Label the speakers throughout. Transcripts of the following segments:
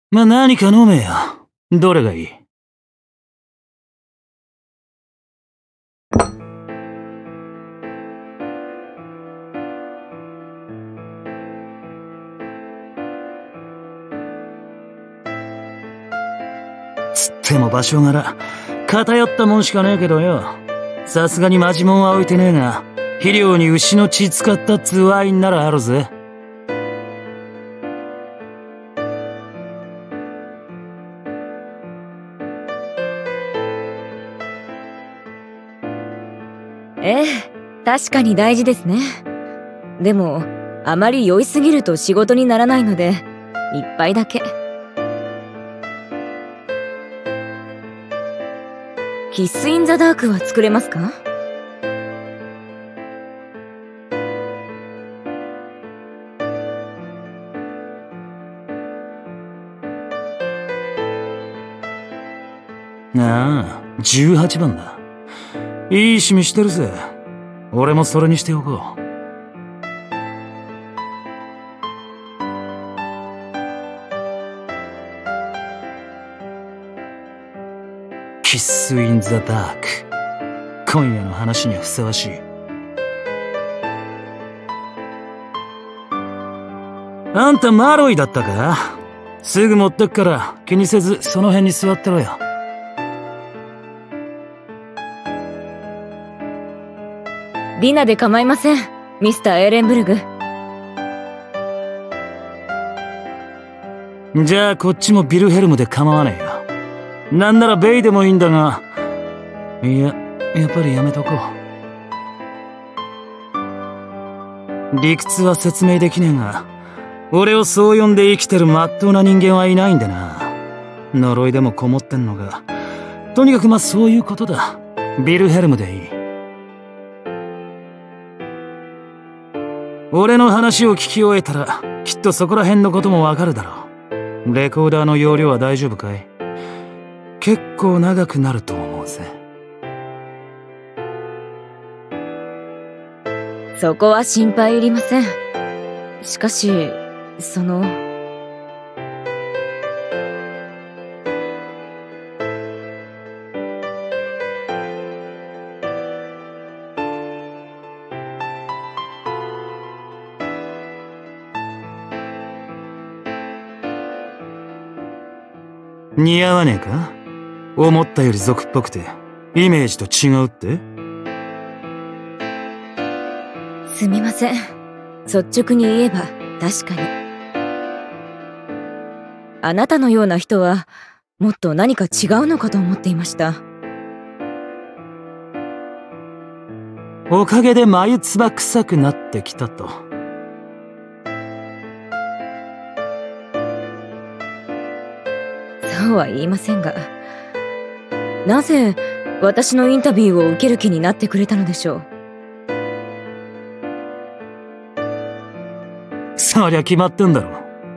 Speaker 1: まあ、何か飲めよ。どれがいい？つっても場所柄、偏ったもんしかねえけどよ。さすがにマジモンは置いてねえが、肥料に牛の血使ったっつうワインならあるぜ。
Speaker 2: ええ、確かに大事ですね。でも、あまり酔いすぎると仕事にならないので、一杯だけ。キス・イン・ザ・ダークは作れますか？
Speaker 1: ああ、18番だ。いい趣味してるぜ。俺もそれにしておこう。キス・イン・ザ・ダーク。今夜の話にはふさわしい。あんたマロイだったか？すぐ持ってくから気にせずその辺に座ってろよ。
Speaker 2: ディナで構いません、ミスター・エレンブルグ。
Speaker 1: じゃあこっちもビルヘルムで構わねえよ。なんならベイでもいいんだが、いや、やっぱりやめとこう。理屈は説明できねえが、俺をそう呼んで生きてるまっとうな人間はいないんでな。呪いでもこもってんのが。とにかくまあそういうことだ。ビルヘルムでいい。俺の話を聞き終えたらきっとそこら辺のこともわかるだろう。レコーダーの容量は大丈夫かい？結構長くなると思うぜ。
Speaker 2: そこは心配いりません。しかし、
Speaker 1: 似合わねえか？思ったより俗っぽくてイメージと違うって？
Speaker 2: すみません。率直に言えば確かに。あなたのような人はもっと何か違うのかと思っていました。
Speaker 1: おかげで眉唾臭くなってきたと。
Speaker 2: そうは言いませんが、なぜ私のインタビューを受ける気になってくれたのでしょう。
Speaker 1: そりゃ決まってんだろ。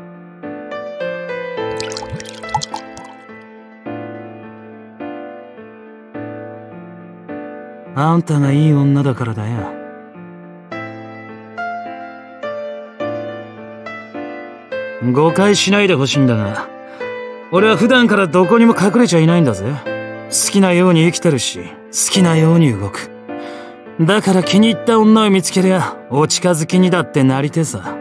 Speaker 1: あんたがいい女だからだよ。誤解しないでほしいんだが、俺は普段からどこにも隠れちゃいないんだぜ。好きなように生きてるし、好きなように動く。だから気に入った女を見つけりゃお近づきにだってなりてさ。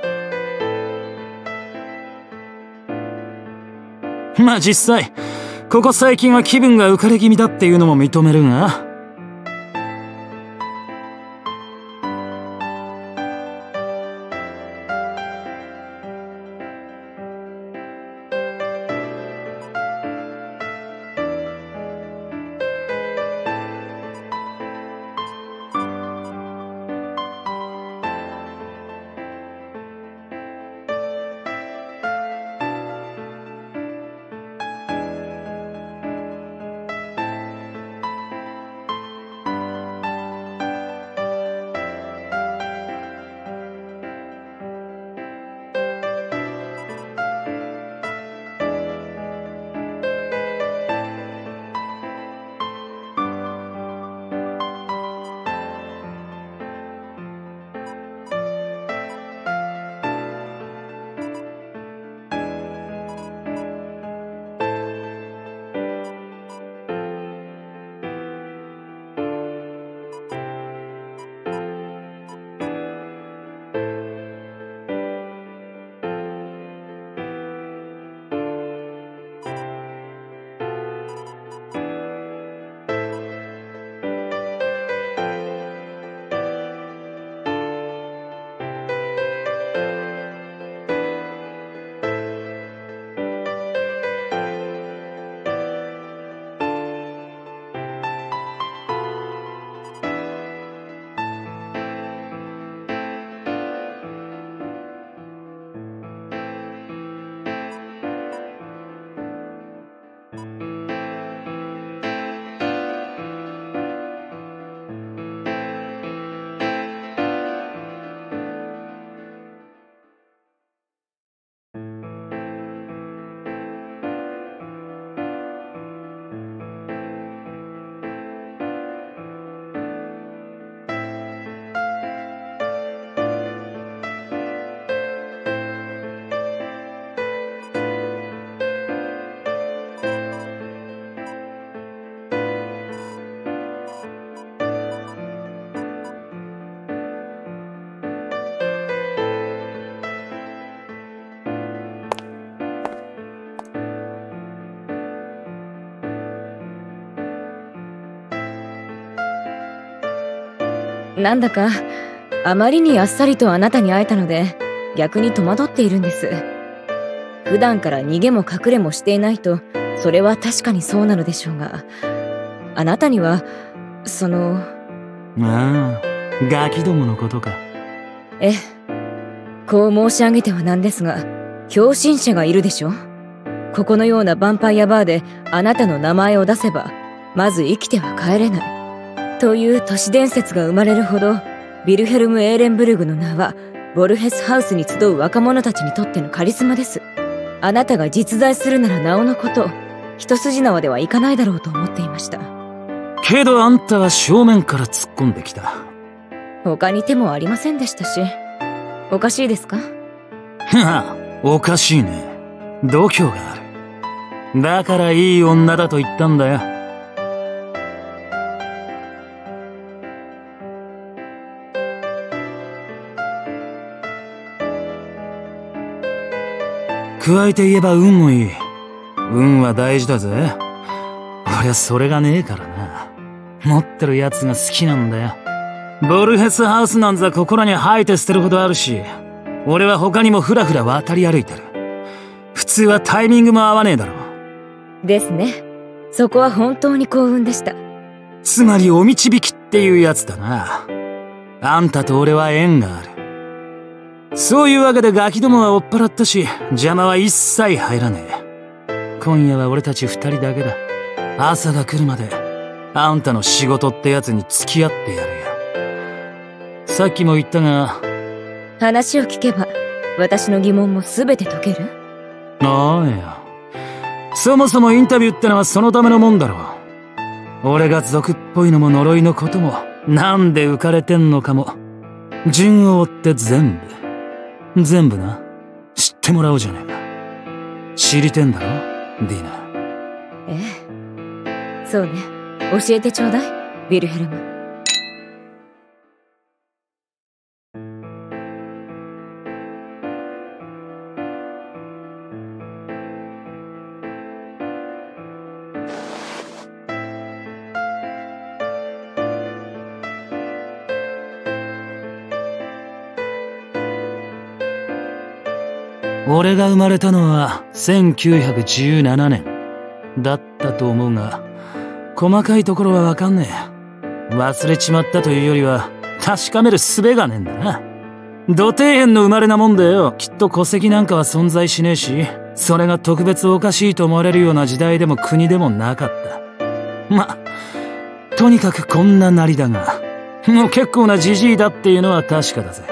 Speaker 1: まあ実際ここ最近は気分が浮かれ気味だっていうのも認めるが、
Speaker 2: なんだかあまりにあっさりとあなたに会えたので逆に戸惑っているんです。普段から逃げも隠れもしていないとそれは確かにそうなのでしょうが、あなたには
Speaker 1: ああ、ガキどものことか。
Speaker 2: ええ、こう申し上げてはなんですが、狂信者がいるでしょ。ここのようなヴァンパイアバーであなたの名前を出せばまず生きては帰れないという都市伝説が生まれるほど、ヴィルヘルム・エーレンブルグの名はボルヘスハウスに集う若者たちにとってのカリスマです。あなたが実在するならなおのこと、一筋縄ではいかないだろうと思っていました。
Speaker 1: けどあんたは正面から突っ込んできた。
Speaker 2: 他に手もありませんでしたし。おかしいですか？
Speaker 1: はあ、おかしいね。度胸がある。だからいい女だと言ったんだよ。加えて言えば運もいい。運は大事だぜ。俺はそれがねえからな。持ってるやつが好きなんだよ。ボルヘスハウスなんざここらに吐いて捨てるほどあるし、俺は他にもふらふら渡り歩いてる。普通はタイミングも合わねえだろ。
Speaker 2: ですね。そこは本当に幸運でした。
Speaker 1: つまりお導きっていうやつだな。あんたと俺は縁がある。そういうわけでガキどもは追っ払ったし、邪魔は一切入らねえ。今夜は俺たち二人だけだ。朝が来るまであんたの仕事ってやつに付き合ってやるよ。さっきも言ったが、
Speaker 2: 話を聞けば私の疑問も全て解ける？
Speaker 1: ああいや、そもそもインタビューってのはそのためのもんだろう。俺が俗っぽいのも呪いのこともなんで浮かれてんのかも順を追って全部な、知ってもらおうじゃねえか。知りてんだろディナ。
Speaker 2: ええ、そうね。教えてちょうだい、ヴィルヘルム。
Speaker 1: 俺が生まれたのは1917年だったと思うが、細かいところはわかんねえ。忘れちまったというよりは確かめる術がねえんだな。土底辺の生まれなもんでよ、きっと戸籍なんかは存在しねえし、それが特別おかしいと思われるような時代でも国でもなかった。とにかくこんななりだが、もう結構なジジイだっていうのは確かだぜ。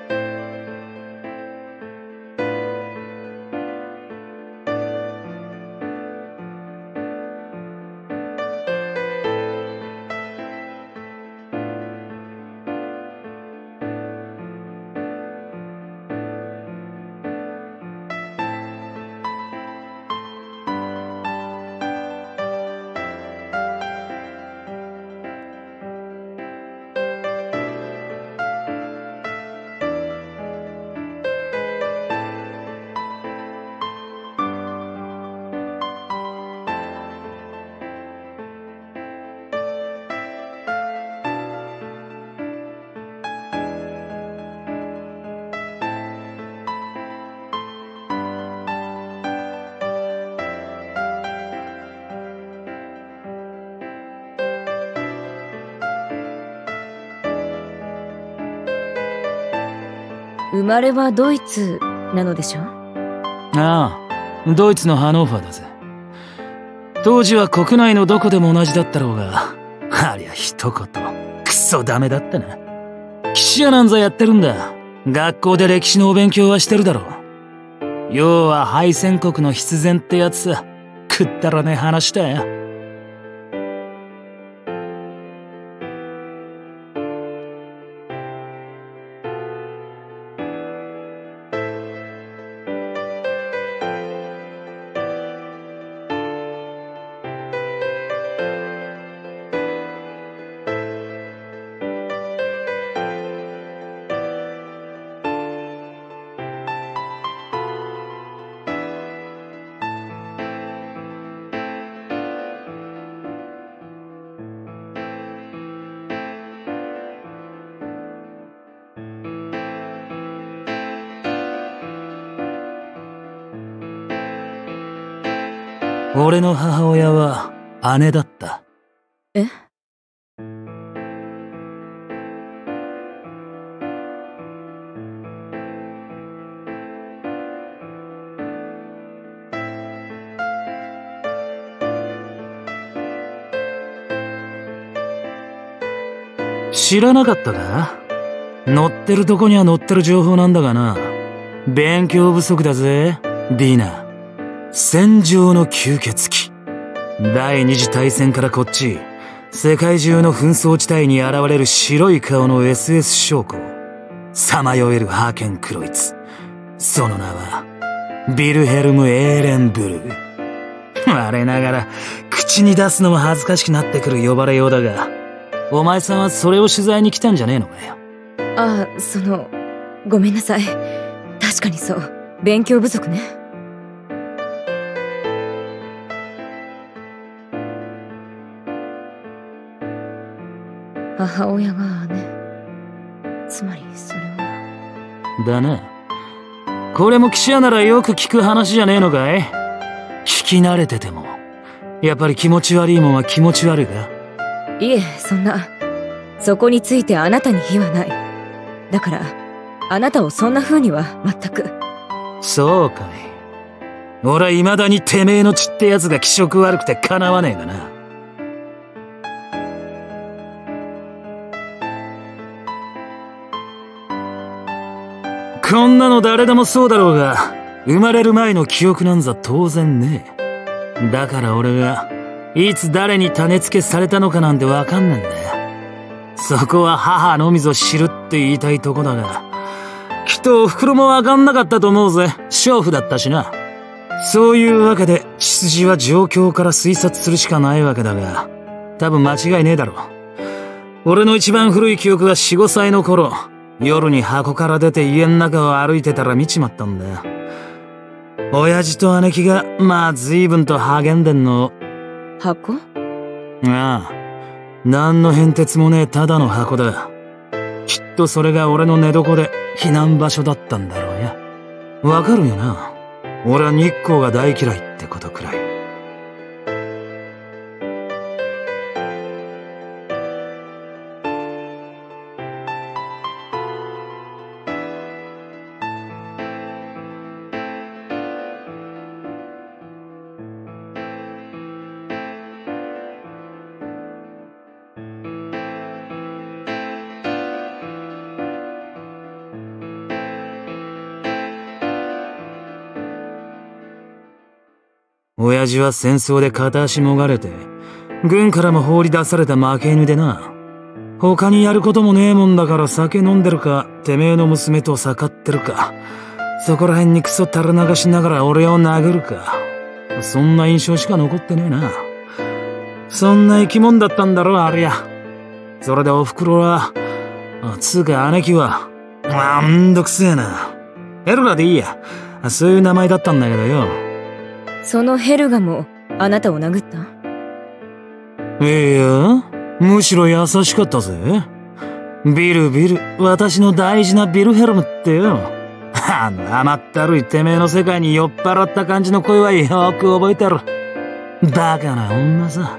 Speaker 2: 生まれはドイツなのでしょ？
Speaker 1: ああ、ドイツのハノーファーだぜ。当時は国内のどこでも同じだったろうが、ありゃ一言クソダメだったな。騎士屋なんざやってるんだ。学校で歴史のお勉強はしてるだろう。要は敗戦国の必然ってやつさ。くったらねえ話だよ。 俺の母親は姉だった。
Speaker 2: え？
Speaker 1: 知らなかったか？載ってるとこには載ってる情報なんだがな。勉強不足だぜ、ディナ。戦場の吸血鬼。第二次大戦からこっち、世界中の紛争地帯に現れる白い顔の SS 将校。さまよえるハーケンクロイツ。その名は、ビルヘルム・エーレンブルー。我ながら、口に出すのも恥ずかしくなってくる呼ばれようだが、お前さんはそれを取材に来たんじゃねえのかよ。
Speaker 2: ああ、ごめんなさい。確かにそう。勉強不足ね。母親が姉。つまりそれは。
Speaker 1: だな。これも記者ならよく聞く話じゃねえのかい？聞き慣れてても、やっぱり気持ち悪いもんは気持ち悪いか？
Speaker 2: いえ、そこについてあなたに非はない。だから、あなたをそんな風には全く。
Speaker 1: そうかい。俺は未だにてめえの血ってやつが気色悪くてかなわねえがな。こんなの誰でもそうだろうが、生まれる前の記憶なんざ当然ねえ。だから俺が、いつ誰に種付けされたのかなんてわかんねえんだよ。そこは母のみぞ知るって言いたいとこだが、きっとお袋もわかんなかったと思うぜ。娼婦だったしな。そういうわけで、血筋は状況から推察するしかないわけだが、多分間違いねえだろう。俺の一番古い記憶は4、5歳の頃、夜に箱から出て家の中を歩いてたら見ちまったんだよ。親父と姉貴が、まあ随分と励んでんの。
Speaker 2: 箱？
Speaker 1: ああ。何の変哲もねえただの箱だ。きっとそれが俺の寝床で避難場所だったんだろうや。わかるよな。俺は日光が大嫌いってことくらい。親父は戦争で片足もがれて、軍からも放り出された負け犬でな。他にやることもねえもんだから酒飲んでるか、てめえの娘と盛ってるか、そこら辺にクソ垂れ流しながら俺を殴るか。そんな印象しか残ってねえな。そんな生き物だったんだろ、ありゃ。それでお袋は、つうか姉貴は、めんどくせえな。ヘルガでいいや。そういう名前だったんだけどよ。
Speaker 2: そのヘルガもあなたを殴った？
Speaker 1: いや、むしろ優しかったぜ。ビル、私の大事なビルヘルムってよ。甘ったるいてめえの世界に酔っ払った感じの声はよく覚えてる。バカな女さ。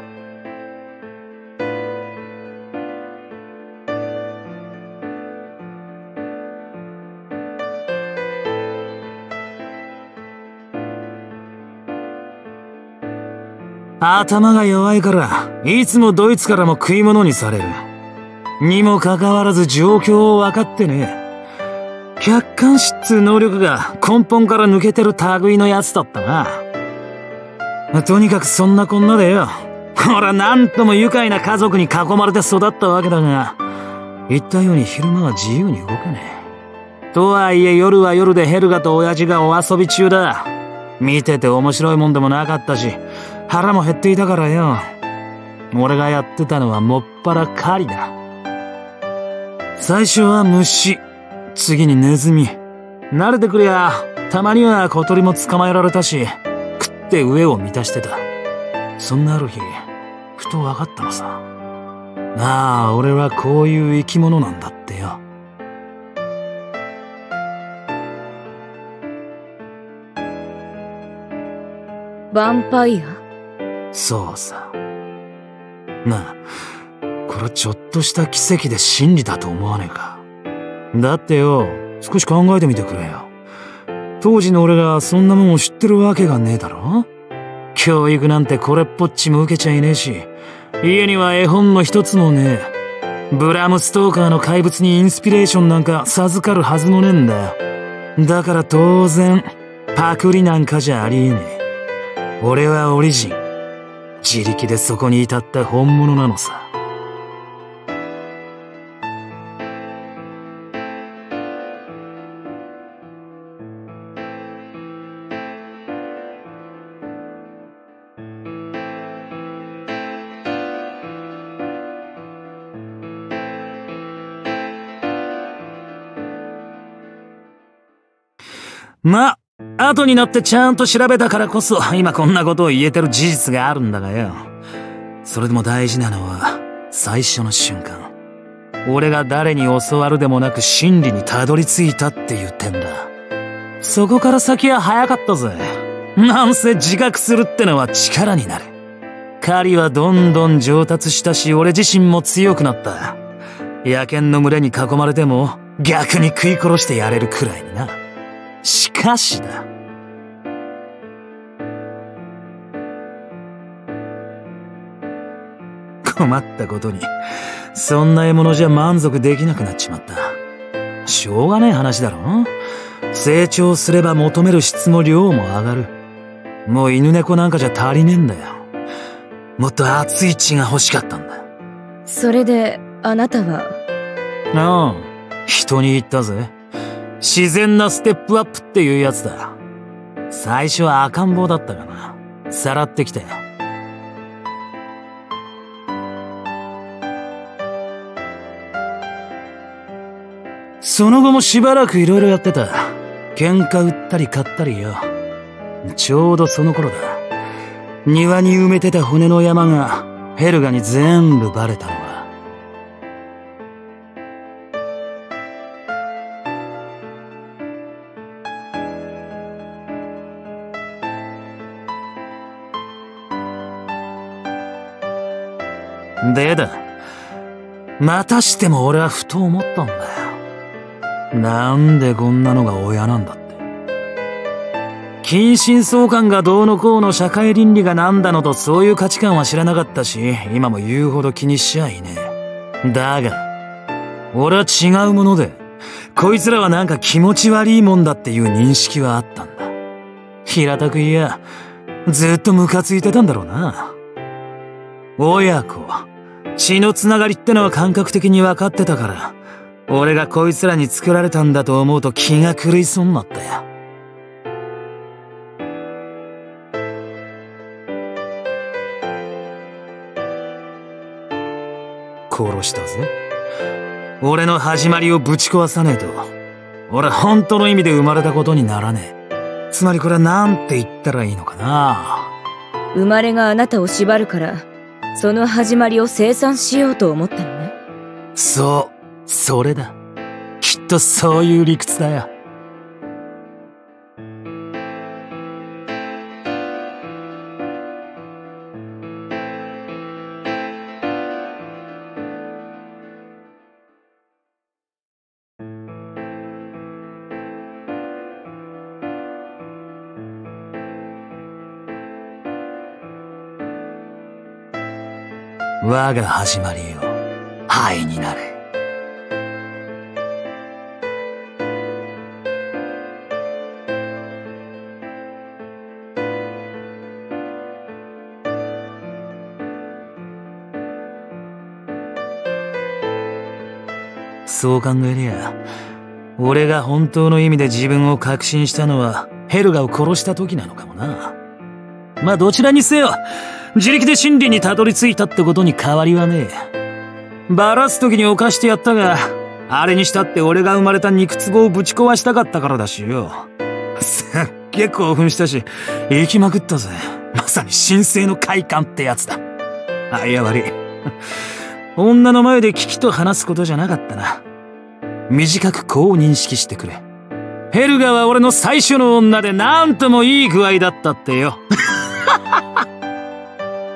Speaker 1: 頭が弱いから、いつもドイツからも食い物にされる。にもかかわらず状況を分かってね。客観視っつう能力が根本から抜けてる類のやつだったな。とにかくそんなこんなでよ。俺はなんとも愉快な家族に囲まれて育ったわけだが、言ったように昼間は自由に動けねえ。とはいえ夜は夜でヘルガと親父がお遊び中だ。見てて面白いもんでもなかったし、腹も減っていたからよ。俺がやってたのはもっぱら狩りだ。最初は虫、次にネズミ。慣れてくりゃ、たまには小鳥も捕まえられたし、食って上を満たしてた。そんなある日、ふと分かったのさ。ああ、俺はこういう生き物なんだってよ。
Speaker 2: ヴァンパイア？
Speaker 1: そうさ。なあ、これちょっとした奇跡で真理だと思わねえか。だってよ、少し考えてみてくれよ。当時の俺がそんなもんを知ってるわけがねえだろ。教育なんてこれっぽっちも受けちゃいねえし、家には絵本の一つもねえ。ブラム・ストーカーの怪物にインスピレーションなんか授かるはずもねえんだよ。だから当然、パクリなんかじゃありえねえ。俺はオリジン。自力でそこに至った本物なのさ。ま、後になってちゃんと調べたからこそ今こんなことを言えてる事実があるんだがよ。それでも大事なのは最初の瞬間。俺が誰に教わるでもなく真理にたどり着いたっていう点だ。そこから先は早かったぜ。なんせ自覚するってのは力になる。狩りはどんどん上達したし、俺自身も強くなった。野犬の群れに囲まれても逆に食い殺してやれるくらいにな。しかしだ。困ったことに、そんな獲物じゃ満足できなくなっちまった。しょうがねえ話だろ。成長すれば求める質も量も上がる。もう犬猫なんかじゃ足りねえんだよ。もっと熱い血が欲しかったんだ。
Speaker 2: それで、あなたは？
Speaker 1: ああ、人に言ったぜ。自然なステップアップっていうやつだ。最初は赤ん坊だったがな。さらってきたよ。その後もしばらくいろいろやってた。喧嘩売ったり買ったりよ。ちょうどその頃だ。庭に埋めてた骨の山がヘルガに全部バレたのは。でだ、またしても俺はふと思ったんだよ。なんでこんなのが親なんだって。近親相関がどうのこうの社会倫理がなんだのとそういう価値観は知らなかったし、今も言うほど気にしちゃいねえ。だが、俺は違うもので、こいつらはなんか気持ち悪いもんだっていう認識はあったんだ。平たく言えや、ずっとムカついてたんだろうな。親子。血のつながりってのは感覚的に分かってたから、俺がこいつらに作られたんだと思うと気が狂いそうになったよ。殺したぜ。俺の始まりをぶち壊さねえと、俺本当の意味で生まれたことにならねえ。つまりこれはなんて言ったらいいのかな。
Speaker 2: 生まれがあなたを縛るから、その始まりを清算しようと思ったのね。
Speaker 1: そう、それだ。きっとそういう理屈だよ。我が始まりよ、灰になれ。そう考えりゃ、俺が本当の意味で自分を確信したのはヘルガを殺した時なのかもな。まあどちらにせよ、自力で真理にたどり着いたってことに変わりはねえ。バラす時に犯してやったが、あれにしたって俺が生まれた肉壺をぶち壊したかったからだしよ。すっげえ興奮したし、生きまくったぜ。まさに神聖の快感ってやつだ。あ、いや悪い。女の前で危機と話すことじゃなかったな。短くこう認識してくれ。ヘルガは俺の最初の女でなんともいい具合だったってよ。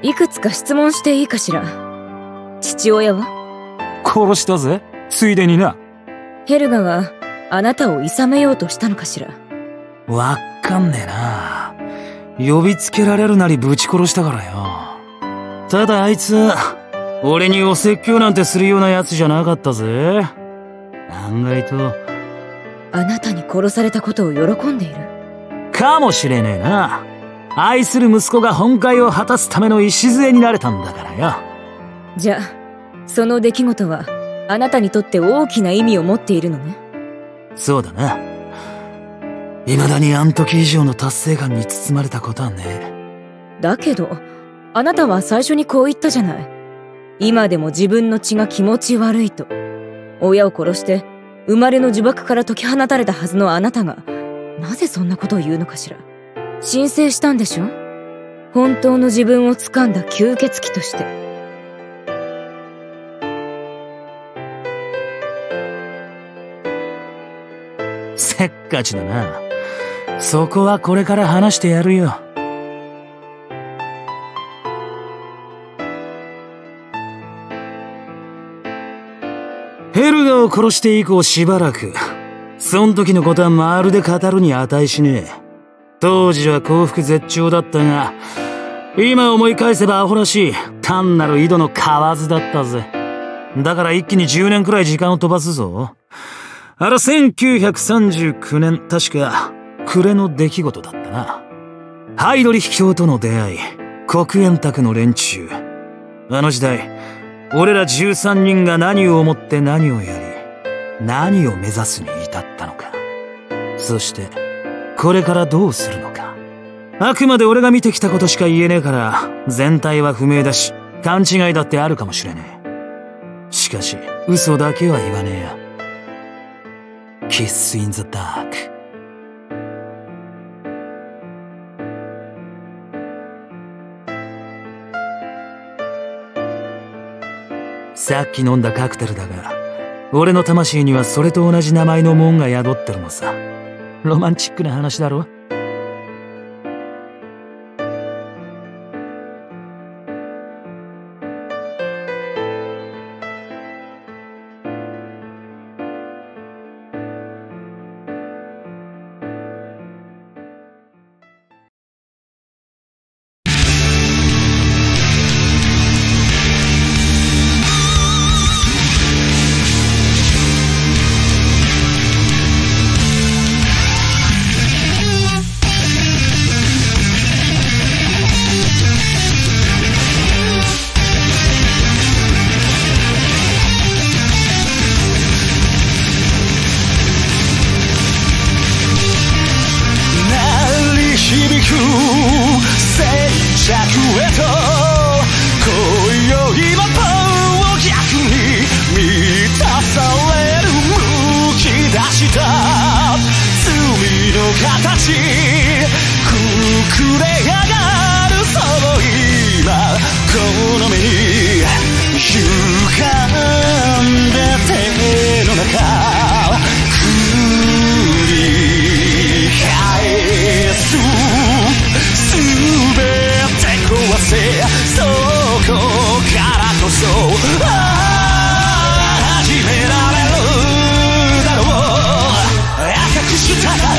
Speaker 2: いくつか質問していいかしら。父親は？
Speaker 1: 殺したぜ、ついでにな。
Speaker 2: ヘルガはあなたを諌めようとしたのかしら。
Speaker 1: わかんねえな。呼びつけられるなりぶち殺したからよ。ただあいつ、俺にお説教なんてするような奴じゃなかったぜ。案外と。
Speaker 2: あなたに殺されたことを喜んでいる？
Speaker 1: かもしれねえな。愛する息子が本懐を果たすための礎になれたんだからよ。
Speaker 2: じゃあ、その出来事はあなたにとって大きな意味を持っているのね。
Speaker 1: そうだな。未だにあん時以上の達成感に包まれたことはね。
Speaker 2: だけど、あなたは最初にこう言ったじゃない。今でも自分の血が気持ち悪いと。親を殺して生まれの呪縛から解き放たれたはずのあなたが、なぜそんなことを言うのかしら。申請したんでしょ？本当の自分を掴んだ吸血鬼として。
Speaker 1: せっかちだな。そこはこれから話してやるよ。ヘルガを殺して以降しばらく、そん時のことはまるで語るに値しねえ。当時は幸福絶頂だったが、今思い返せばアホらしい単なる井戸の蛙だったぜ。だから一気に10年くらい時間を飛ばすぞ。あら1939年、確か暮れの出来事だったな。ハイドリヒ教との出会い、黒煙卓の連中。あの時代、俺ら13人が何を思って何をやり、何を目指すに至ったのか。そして、これからどうするのか。あくまで俺が見てきたことしか言えねえから、全体は不明だし、勘違いだってあるかもしれねえ。しかし、嘘だけは言わねえよ。Kiss in the dark。さっき飲んだカクテルだが、俺の魂にはそれと同じ名前のもんが宿ってるのさ。ロマンチックな話だろ？始められるだろう。赤くした